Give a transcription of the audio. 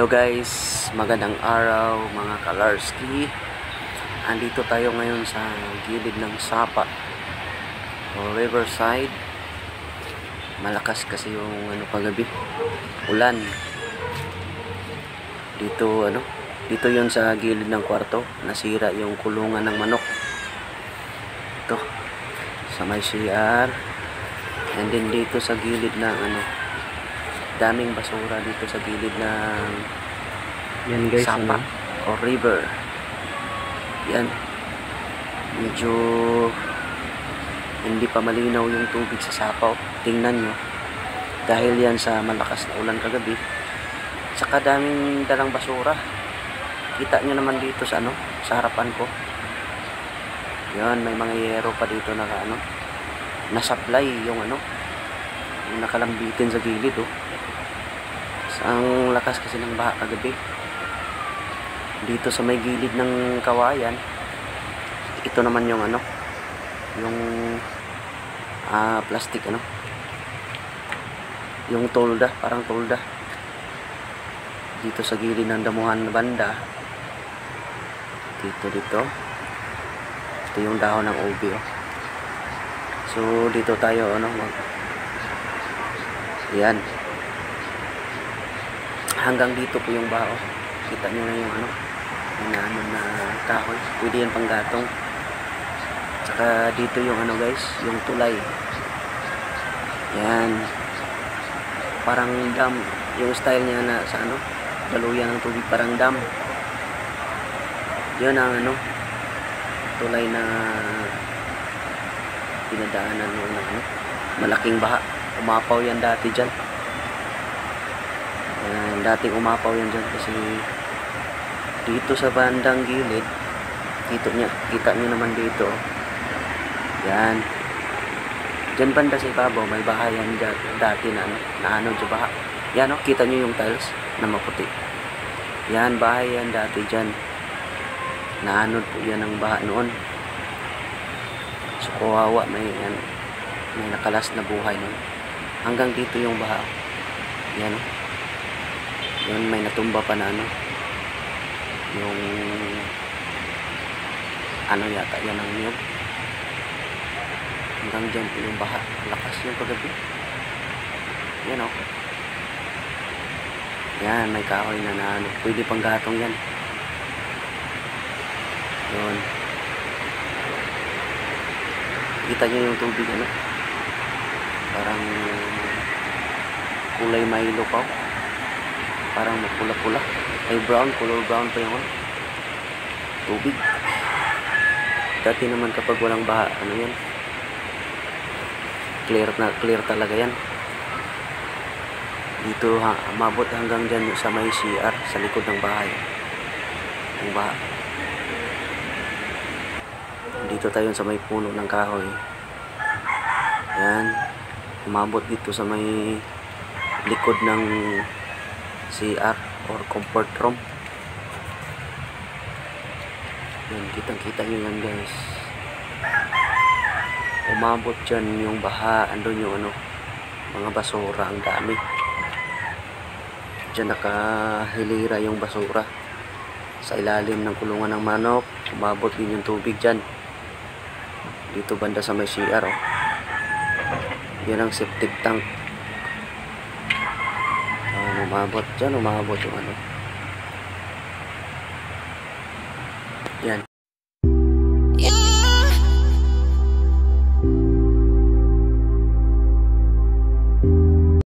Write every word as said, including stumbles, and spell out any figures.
Hello guys, magandang araw mga Kalarski. Andito tayo ngayon sa gilid ng Sapa o Riverside. Malakas kasi yung ano kagabi, ulan. Dito ano, dito yon sa gilid ng kwarto, nasira yung kulungan ng manok. Ito sa may C R. And then dito sa gilid ng ano, daming basura dito sa gilid ng yan guys, Sapa ano? o river. Yan, medyo hindi pa malinaw yung tubig sa Sapa. Tingnan nyo, dahil yan sa malakas na ulan kagabi, saka daming dalang basura. Kita nyo naman dito sa ano, sa harapan ko. Yan, may mga yero pa dito na ano, na-supply yung ano, yung nakalambitin sa gilid. Oh, ang lakas kasi ng baha kagabi. Dito sa may gilid ng kawayan, ito naman yung ano, yung ah, plastic ano, yung tolda, parang tolda. Dito sa gilid ng damuhan banda, dito dito ito yung dahon ng ubi. Oh. So dito tayo ano, mag yan, hanggang dito po yung baho. Kita nyo na yung ano, ano na kahoy, pwede yan pang gatong. Saka dito yung ano guys, yung tulay. Yan, parang dam yung style niya na sa ano, daluyan ng tubig, parang dam. Yun ang ano, tulay na pinadaanan ng ano, malaking baha. Umapaw yan dati dyan. Yan, dating umapaw yan dyan kasi dito sa bandang gilid, dito niya, kita niyo naman dito. Yan, dyan banda sa ibabaw may bahayan dati na ano, na ano dyan baha. Yan o, kita niyo yung tiles na maputi. Yan, bahay yan dati dyan. Naanod po yan ng baha noon. So kawawa, may, yan, may nakalas na buhay noon. Hanggang dito yung baha. Yan o. Yun, may natumba pa na ano, yung ano yata yan ang niyog. Hanggang dyan po yung baha. Lakas yung kagabi. Yan o. Yan, may kahoy na na ano, pwede pang gatong yan. Yun, kita nyo yung tubig ano, parang kulay Milo pa. Parang mapula-pula, ay brown, color brown pa yung tubig. Dati naman kapag walang baha, ano yan, clear na clear talaga yan. Dito ha, mabot hanggang dyan sa may C R, sa likod ng bahay yung baha. Dito tayo sa may puno ng kahoy. Yan, umabot dito sa may likod ng C R or comfort room. Yan, kitang kita nyo yan guys. Umabot dyan yung baha. Andun yung ano, mga basura, ang dami. Dyan nakahilira yung basura sa ilalim ng kulungan ng manok. Umabot din yung tubig dyan. Dito banda sa may C R. Oh. Yan ang septic tank. Umabot dyan, umabot yung ano. Yan.